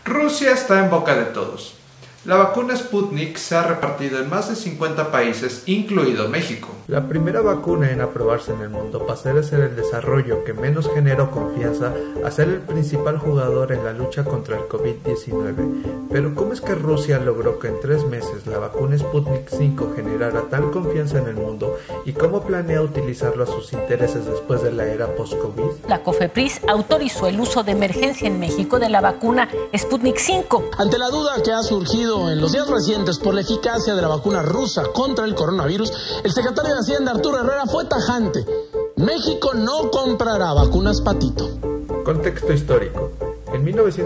Rusia está en boca de todos. La vacuna Sputnik se ha repartido en más de 50 países, incluido México. La primera vacuna en aprobarse en el mundo pasó de ser el desarrollo que menos generó confianza a ser el principal jugador en la lucha contra el COVID-19. Pero ¿cómo es que Rusia logró que en 3 meses la vacuna Sputnik 5 generara tal confianza en el mundo y cómo planea utilizarlo a sus intereses después de la era post-COVID? La COFEPRIS autorizó el uso de emergencia en México de la vacuna Sputnik 5. Ante la duda que ha surgido en los días recientes por la eficacia de la vacuna rusa contra el coronavirus, el secretario de Hacienda Arturo Herrera fue tajante. México no comprará vacunas patito. Contexto histórico. En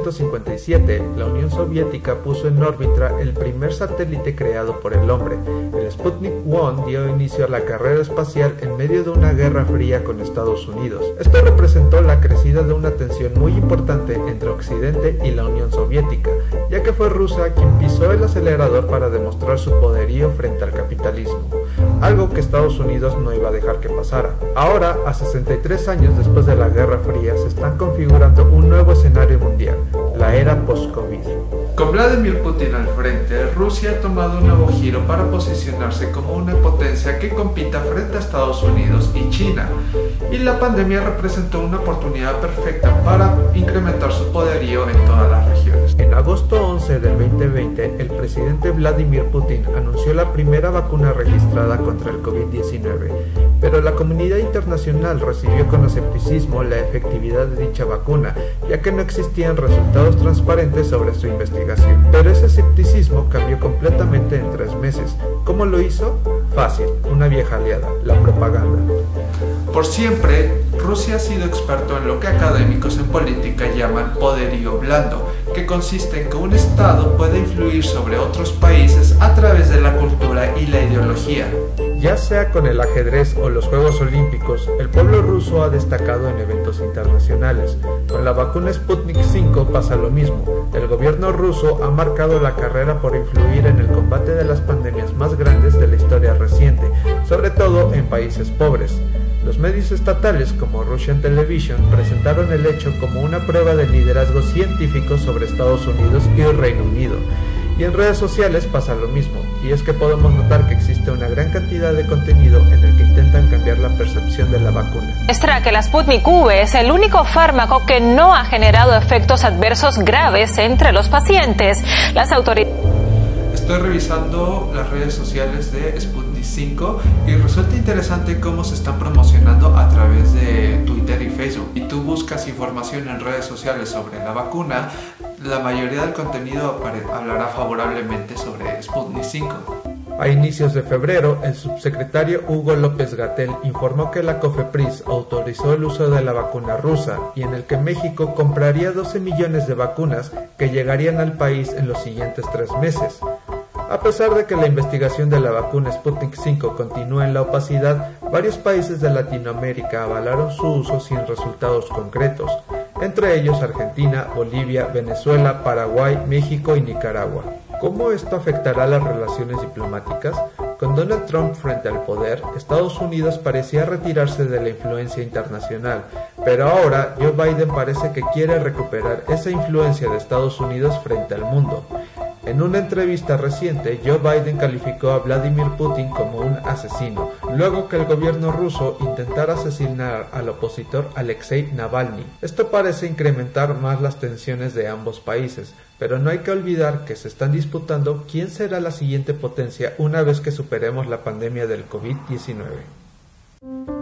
1957, la Unión Soviética puso en órbita el primer satélite creado por el hombre. El Sputnik 1 dio inicio a la carrera espacial en medio de una guerra fría con Estados Unidos. Esto representó la crecida de una tensión muy importante entre Occidente y la Unión Soviética, ya que fue Rusia quien pisó el acelerador para demostrar su poderío frente al capitalismo, algo que Estados Unidos no iba a dejar que pasara. Ahora, a 63 años después de la Guerra Fría, se está configurando un nuevo escenario mundial, la era post-COVID. Con Vladimir Putin al frente, Rusia ha tomado un nuevo giro para posicionarse como una potencia que compita frente a Estados Unidos y China, y la pandemia representó una oportunidad perfecta para incrementar su poderío en todas las regiones. En agosto 11 del 2020, el presidente Vladimir Putin anunció la primera vacuna registrada contra el COVID-19, pero la comunidad internacional recibió con escepticismo la efectividad de dicha vacuna, ya que no existían resultados transparentes sobre su investigación. Pero ese escepticismo cambió completamente en 3 meses. ¿Cómo lo hizo? Fácil, una vieja aliada, la propaganda. Por siempre, Rusia ha sido experto en lo que académicos en política llaman poderío blando, que consiste en que un Estado puede influir sobre otros países a través de la cultura y la ideología. Ya sea con el ajedrez o los Juegos Olímpicos, el pueblo ruso ha destacado en eventos internacionales. Con la vacuna Sputnik 5 pasa lo mismo. El gobierno ruso ha marcado la carrera por influir en el combate de las pandemias más grandes de la historia reciente, sobre todo en países pobres. Los medios estatales como Russian Television presentaron el hecho como una prueba de liderazgo científico sobre Estados Unidos y el Reino Unido. Y en redes sociales pasa lo mismo, y es que podemos notar que existe una gran cantidad de contenido en el que intentan cambiar la percepción de la vacuna. Muestra que la Sputnik V es el único fármaco que no ha generado efectos adversos graves entre los pacientes. Las autoridades... Estoy revisando las redes sociales de Sputnik 5 y resulta interesante cómo se están promocionando a través de Twitter y Facebook. Si tú buscas información en redes sociales sobre la vacuna, la mayoría del contenido hablará favorablemente sobre Sputnik 5. A inicios de febrero, el subsecretario Hugo López-Gatell informó que la COFEPRIS autorizó el uso de la vacuna rusa y en el que México compraría 12 millones de vacunas que llegarían al país en los siguientes 3 meses. A pesar de que la investigación de la vacuna Sputnik 5 continúa en la opacidad, varios países de Latinoamérica avalaron su uso sin resultados concretos, entre ellos Argentina, Bolivia, Venezuela, Paraguay, México y Nicaragua. ¿Cómo esto afectará las relaciones diplomáticas? Con Donald Trump frente al poder, Estados Unidos parecía retirarse de la influencia internacional, pero ahora Joe Biden parece que quiere recuperar esa influencia de Estados Unidos frente al mundo. En una entrevista reciente, Joe Biden calificó a Vladimir Putin como un asesino, luego que el gobierno ruso intentara asesinar al opositor Alexei Navalny. Esto parece incrementar más las tensiones de ambos países, pero no hay que olvidar que se están disputando quién será la siguiente potencia una vez que superemos la pandemia del COVID-19.